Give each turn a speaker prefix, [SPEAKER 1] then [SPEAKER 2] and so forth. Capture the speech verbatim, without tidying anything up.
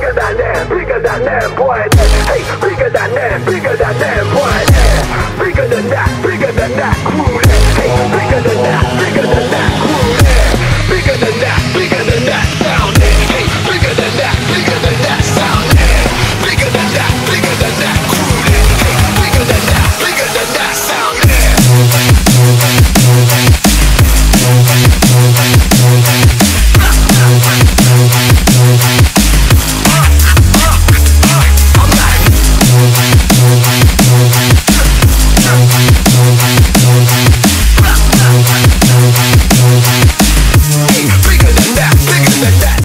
[SPEAKER 1] bigger than them, bigger than them, boy. Hey, bigger than them, bigger than them, boy. Bigger than that, bigger than that.